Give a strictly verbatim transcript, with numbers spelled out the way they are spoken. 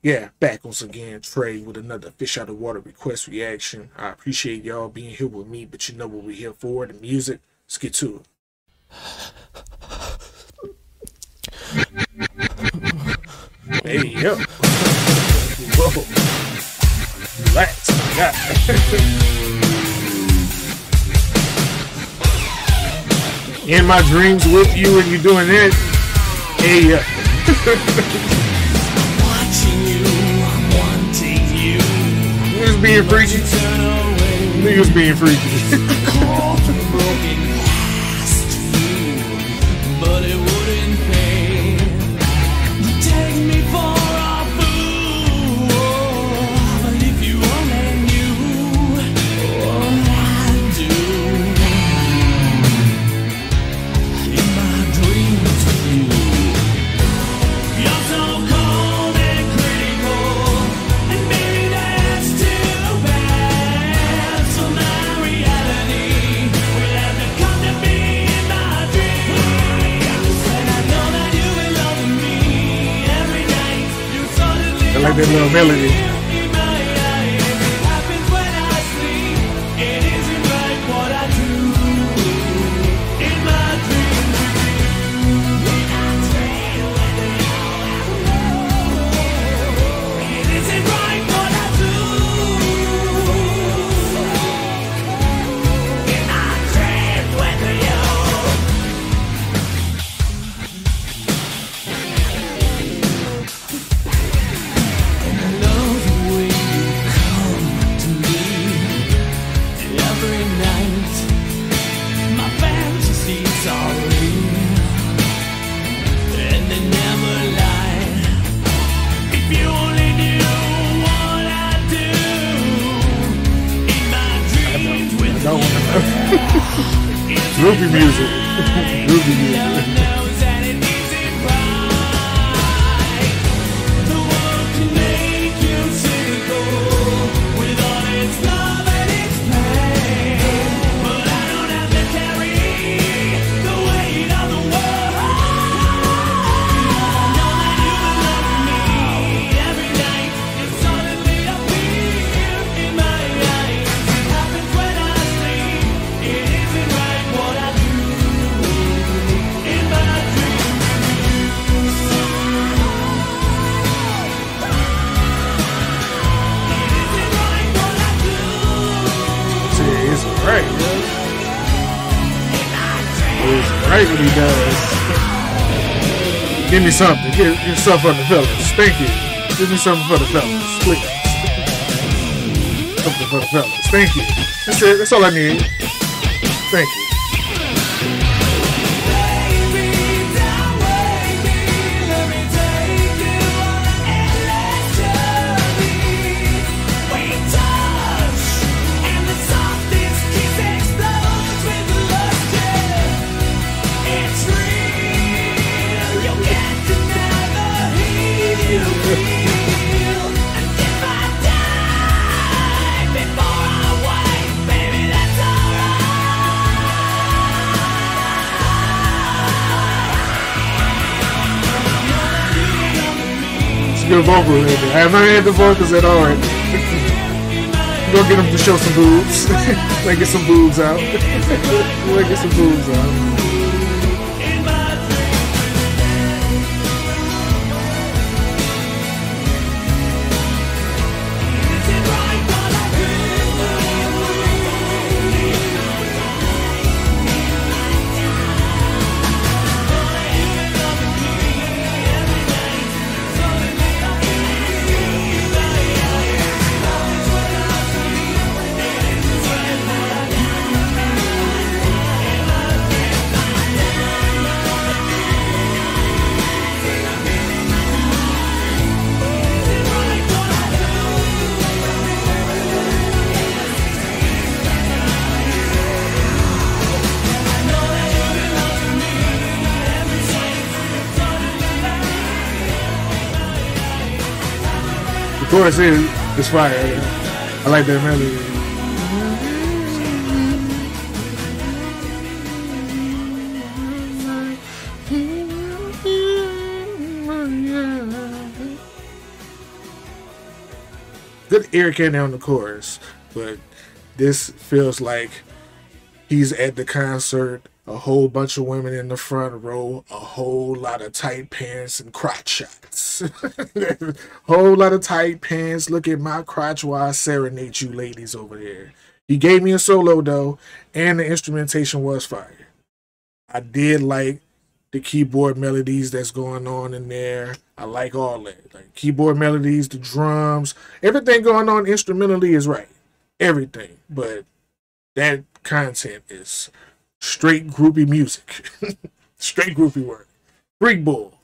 Yeah, back once again, Trey, with another Fish Out of Water request reaction. I appreciate y'all being here with me, but you know what we're here for, the music. Let's get to it. Hey, yo. Whoa. Relax, my guy. In my dreams with you and you doing it. Hey, yo. Niggas being freaky. Niggas being freaky. But it wouldn't pay. You take me for a fool. But if you only knew what I do in my dreams with you. You're so cold and critical, and maybe that's too bad. So my reality will have to come to me in my dreams. And I know that you will love me every night. You suddenly I like that little melody. In my eyes, it happens when I sleep. It isn't right what I do in my dreams with you. In my dreams with you. It isn't right what I do in my dreams with you. And I love the way you come to me every night. My fantasies are real, and they never lie. If you only knew what I do in my dreams with you. Groovy music. Groovy music. Knows that it isn't right. The world can make you cynical with all its love and its pain. But I don't have to carry the weight of the world. I know that you will love me every night. You suddenly appear in my eyes. It happens when I sleep. It isn't right what I do in my dreams. It isn't right what I do. See, it's right, yo. It's right what he does. Give me something. Give, give something for the fellas. Thank you. Give me something for the fellas, please. Something for the fellas. Thank you. That's it. That's all I need. Thank you. Good vocal right there. I have not had the vocals at all right. Go get them to show some boobs. Like get some boobs out. Like get some boobs out. Of course, it, it's fire. I like that melody. good air candy on the chorus, but this feels like he's at the concert, a whole bunch of women in the front row, a whole lot of tight pants and crotch shots. Whole lot of tight pants. Look at my crotch while I serenade you ladies over there. He gave me a solo though, and the instrumentation was fire. I did like the keyboard melodies that's going on in there. I like all that. Like keyboard melodies, the drums, everything going on instrumentally is right. Everything. But that content is straight groupie music. Straight groupie work. Freak Bull.